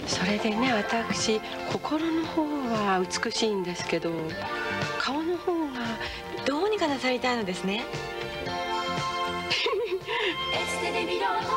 それでね、私心の方は美しいんですけど、顔の方がどうにかなさりたいのですね。